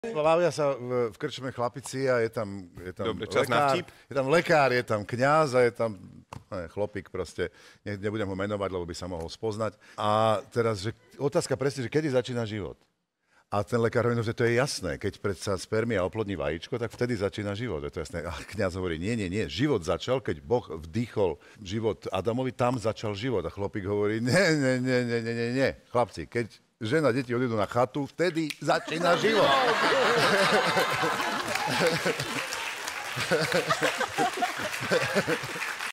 Bavia sa v krčme chlapici a je tam Dobre, čas na lekár, vtip. je tam lekár, je tam kňaz a je tam chlopík proste, nebudem ho menovať, lebo by sa mohol spoznať. A teraz, že otázka presne, že kedy začína život? A ten lekár hovorí, že to je jasné, keď predsa spermia oplodní vajíčko, tak vtedy začína život. Je to jasné. A kňaz hovorí, nie, život začal, keď Boh vdýchol život Adamovi, tam začal život. A chlopík hovorí, nie, chlapci, keď žena, deti odídu na chatu, vtedy začína život.